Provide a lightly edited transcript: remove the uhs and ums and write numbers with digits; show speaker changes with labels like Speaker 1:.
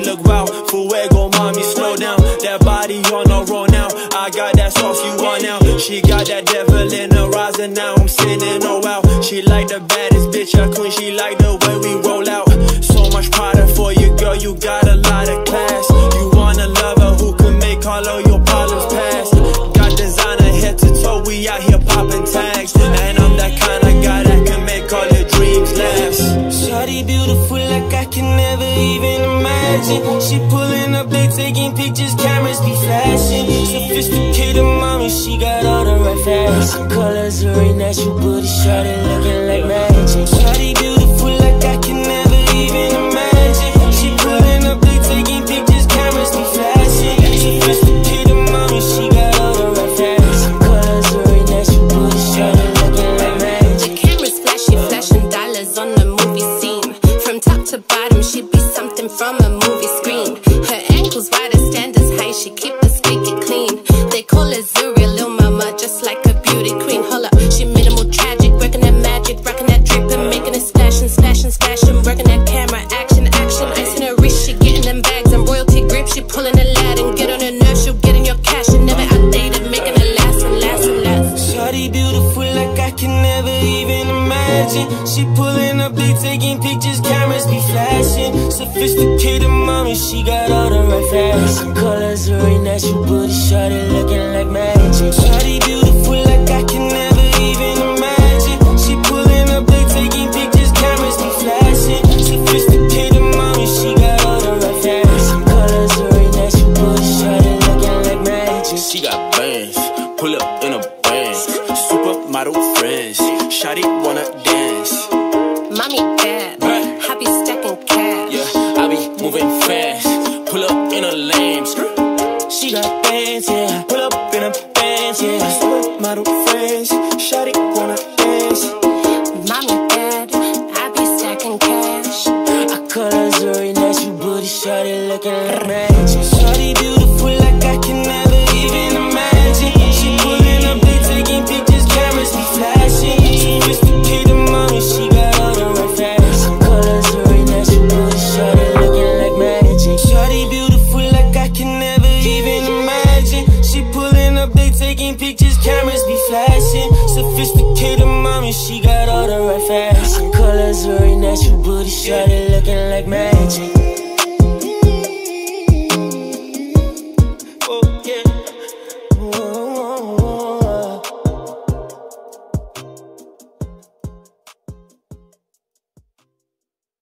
Speaker 1: look wow. Fuego, mommy, slow down. That body on a roll now. I got that sauce you want now. She got that devil in her eyes and now I'm sitting oh wow. She like the baddest bitch, a queen. She like the way we roll out. So much pride for you, girl. You got a lot of class. You want a lover who can make all of your problems pass. Got designer head to toe. We out here popping tags, and I'm that kind of guy that can make all your dreams last.
Speaker 2: Shawty beautiful like I can never even imagine. She pulling up, they taking pictures, cameras be flashing. Sophisticated mommy, she got all the right facts. I call her Nzuri, natural booty, shawty looking like magic. Shawty beautiful like I can never even imagine. She pulling up, they taking pictures, cameras be flashing. Sophisticated mommy, she got all the right facts. I call her Nzuri, natural booty, shawty looking like magic.
Speaker 3: The camera's flashy, flashing dollars on the movie scene. From top to bottom, she be something from a movie screen. Her ankles wide, her standards high, she keep the squeaky clean. They call her Nzuri, lil' mama, just like a beauty queen. Hold up, she minimal tragic, working that magic, rocking that drip and making it splashing, splashing, splashing, working that camera, action, action. Ice in her wrist, she getting them bags and royalty grip. She pulling a lad and get on her nerves, she'll get in your cash and never outdated, making it last and last and last.
Speaker 2: Shawty beautiful like I can never even imagine. She pulling up, they taking pictures, cameras be flashing. Sophisticated mommy, she got all the right facts. I call her Nzuri, natural booty, shawty looking like magic. Shawty beautiful like I can never even imagine. She pulling up, they taking pictures, cameras be flashing. Sophisticated mommy, she got all the right facts. I call her Nzuri, natural booty, shawty looking like magic.
Speaker 1: She got bands, pull up in a band. Supermodel friends, shawty wanna dance.
Speaker 3: Mommy bad, I be stacking cash.
Speaker 1: Yeah, I be moving fast, pull up in a lane.
Speaker 2: She got bands, yeah, pull up in a bands, yeah. Supermodel friends, shawty wanna dance.
Speaker 3: Mommy bad, I be stacking cash.
Speaker 2: I call her Nzuri, natural booty, shawty looking like magic. Shawty beautiful like I can never even imagine. She pulling up, they taking pictures, cameras be flashing. Sophisticated mommy, she got all the right facts. I call her Nzuri, natural booty, shawty looking like magic. Shawty beautiful like I can never even imagine. She pulling up, they taking pictures, cameras be flashing. Sophisticated mommy, she got all the right facts. I call her Nzuri, natural booty, shawty looking like magic.